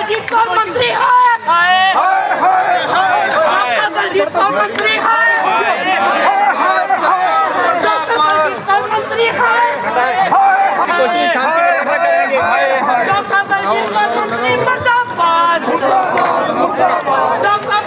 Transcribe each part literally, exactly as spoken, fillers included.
दलजीत कौर मंत्री हाय हाय हाय हाय डॉक्टर दलजीत कौर मंत्री हाय हाय हाय डॉक्टर दलजीत कौर मंत्री हाय कोशिश शांति इकट्ठा करेंगे। डॉक्टर दलजीत कौर मंत्री मुर्दाबाद डॉक्टर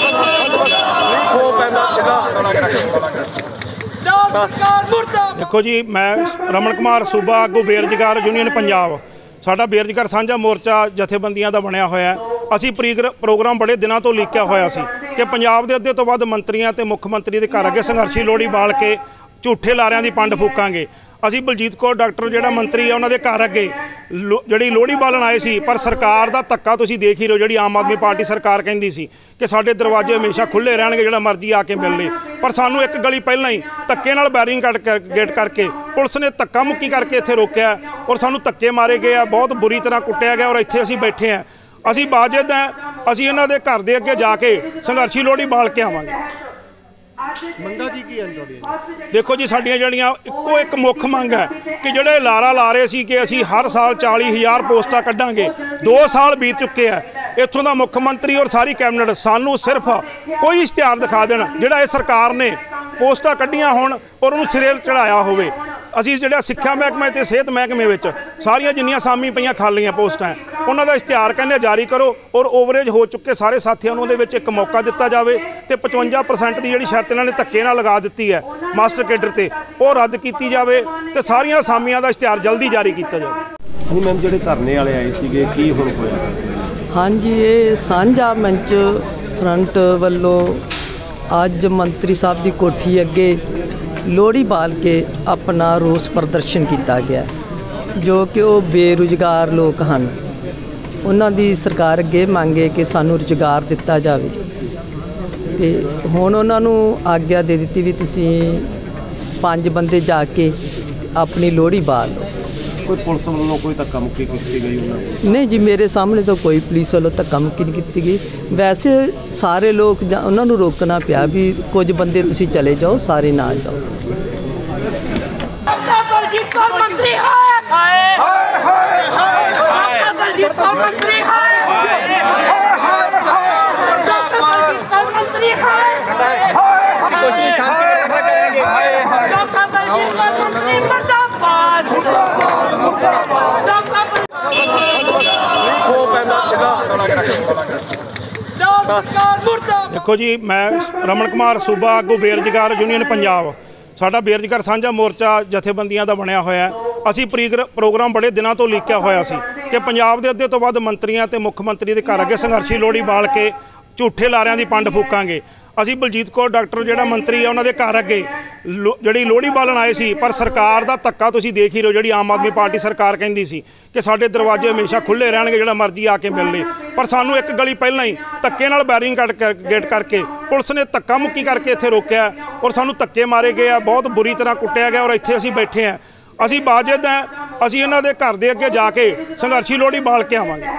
देखो जी, मैं रमन कुमार सूबा आगू बेरोजगार यूनियन पंजाब साडा बेरोजगार साझा मोर्चा जथेबंदियां दा बनिया होया। असीं प्रोग्राम बड़े दिनों तो लीकिया होया सी कि पंजाब दे अद्धे तो वध मंत्रियों ते मुख मंत्री दे घर अगे संघर्षी लोहड़ी बाल के झूठे लारियां दी पंड फूकांगे। असीं बलजीत कौर डॉक्टर जिहड़ा मंत्री है उन्हां दे घर अगे जिहड़ी लोहड़ी बालन आए सी, पर सरकार दा धक्का तुसीं देख ही रहे हो। जिहड़ी आम आदमी पार्टी सरकार कहंदी सी कि साडे दरवाजे हमेशा खुले रहणगे, जिहड़ा मर्जी आके मिल ले, पर सानूं एक गली पहलां ही धक्के नाल बैरिंग कट कर गेट करके पुलिस ने धक्का मुक्की करके इत्थे रोकिया और सानूं धक्के मारे गए आ, बहुत बुरी तरह कुੱਟਿਆ गया और इत्थे असीं बैठे हैं। असीं बाजिद हैं, असीं इन्हां दे घर दे अगे जाके संघर्षी लोहड़ी बाल के आवांगे। मंगा जी की है? देखो जी, साडियां जड़ियां इक्को एक मुख मंग है कि जिहड़े लारा ला रहे सी कि असीं हर साल चाली हज़ार पोस्टां कड्डांगे, दो साल बीत चुके हैं। इत्थों दा मुख मंत्री और सारी कैबिनेट सानूं सिर्फ कोई इश्तिहार दिखा देण जिहड़ा इस सरकार ने पोस्टां कड्डियां होण और उहनूं सिरे चढ़ाया होवे। असीं जिहड़ा सिੱਖਿਆ महकमे ते सेहत महकमे विच सारियां जिन्नियां सामी पईयां खालीਆਂ पोस्टां उन्हां दा इश्तिहार कहने जारी करो और ओवरेज हो चुके सारे साथियों नूं उहदे विच एक मौका दिता जावे ते पचवंजा परसेंट दी जिहड़ी शर्त इन्हां ने धक्के नाल लगा दित्ती है मास्टर केडर ते ओह रद्द कीती जावे ते सारियां सामियां दा इश्तिहार जल्दी जारी कीता जावे। जी मैम, जिहड़े धरने वाले आए सीगे की हुण होया? हाँ जी, ये साझा मंच फ्रंट वालों अज मंत्री साहब की कोठी अगे लोहड़ी बाल के अपना रोस प्रदर्शन किया गया, जो कि वो बेरोजगार लोग हैं। उन्हां दी सरकार अगे मंगे कि सानू रोजगार दिता जाए ते हुण उन्हां नूं आग्या दे दित्ती भी तुसीं पंज बंदे जाके अपनी लोहड़ी बाल लो। कोई पुलिस वालों कोई धक्का मुक्की की गई? नहीं जी, मेरे सामने तो कोई पुलिस वालों धक्का मुक्की नहीं की गई। वैसे सारे लोग उन्होंने रोकना पिया भी कुछ बंदे तुसी चले जाओ, सारे ना जाओ। दलजीत कौर मंत्री हाय हाय हाय डॉक्टर दलजीत कौर मंत्री हाय हाय डॉक्टर दलजीत कौर मंत्री हाय कोशिश शांति इकट्ठा करेंगे। डॉक्टर दलजीत कौर मंत्री मुर्दाबाद डॉक्टर देखो जी, मैं रमन कुमार सूबा आगू बेरोजगार यूनियन पंजाब साडा बेरोजगार साझा मोर्चा जथेबंदियां दा बनिया होया। असीं प्रोग्राम बड़े दिनों तो लीकिया होया सी कि पंजाब दे अद्धे तो वध मंत्रियों ते मुख मंत्री दे घर अगे संघर्षी लोहड़ी बाल के झूठे लारियां दी पंड फूकांगे। असीं बलजीत कौर डॉक्टर जिहड़ा मंत्री है उन्हां दे घर अगे जिहड़ी लोहड़ी बालन आए सी, पर सरकार दा धक्का तुसीं देख ही रहे हो। जिहड़ी आम आदमी पार्टी सरकार कहंदी सी कि साडे दरवाजे हमेशा खुले रहणगे, जिहड़ा मर्जी आके मिल ले, पर सानूं एक गली पहलां ही धक्के नाल बैरिंग कट कर गेट करके पुलिस ने धक्का मुक्की करके इत्थे रोकिया और सानूं धक्के मारे गए आ, बहुत बुरी तरह कुੱਟਿਆ गया और इत्थे असीं बैठे हैं। असीं बाजिद हैं, असीं इन्हां दे घर दे अगे जाके संघर्षी लोहड़ी बाल के आवांगे।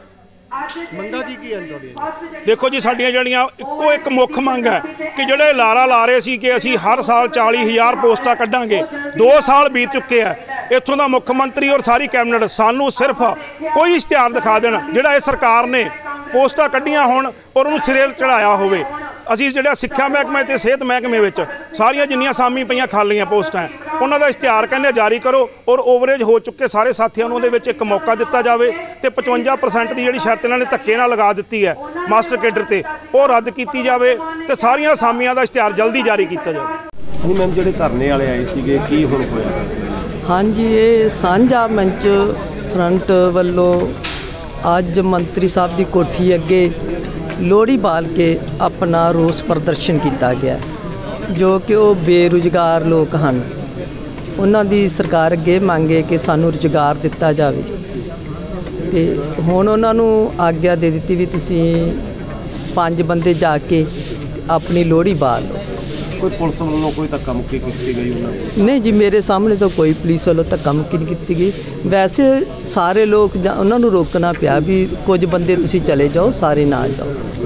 मंगा जी की है? देखो जी, साडियां जड़ियां इक्को एक मुख मंग है कि जिहड़े लारा ला रहे सी कि असीं हर साल चाली हज़ार पोस्टां कड्डांगे, दो साल बीत चुके हैं। इत्थों दा मुख मंत्री और सारी कैबिनेट सानूं सिर्फ कोई इश्तिहार दिखा देण जिहड़ा इस सरकार ने पोस्टां कड्डियां होण और उहनूं सिरे चढ़ाया होवे। असीं जिहड़ा ਸਿੱਖਿਆ महकमे ते सेहत महकमे विच सारियां जिन्नियां सामी पईयां खालीਆਂ पोस्टां उन्हां दा इश्तिहार कहने जारी करो और ओवरेज हो चुके सारे साथियों नूं उहदे विच एक मौका दिता जावे ते पचवंजा परसेंट दी जिहड़ी शर्त इन्हां ने धक्के नाल लगा दित्ती है मास्टर केडर ते ओह रद्द कीती जावे ते सारियां सामियां दा इश्तिहार जल्दी जारी कीता जावे। जी मैम, जिहड़े धरने वाले आए सीगे की हुण होया? हाँ जी, ये साझा मंच फ्रंट वालों अज मंत्री साहब की कोठी अगे लोहड़ी बाल के अपना रोस प्रदर्शन किया गया, जो कि वो बेरोजगार लोग हैं। उन्हां दी सरकार अगे मंगे कि सानू रोजगार दिता जाए ते हुण उन्हां नूं आग्या दे दित्ती भी तुसीं पंज बंदे जाके अपनी लोहड़ी बाल लो। कोई पुलिस वालों कोई धक्का मुक्की की गई? नहीं जी, मेरे सामने तो कोई पुलिस वालों धक्का मुक्की नहीं की गई। वैसे सारे लोग उन्होंने रोकना पिया भी कुछ बंदे तुसी चले जाओ, सारे ना जाओ।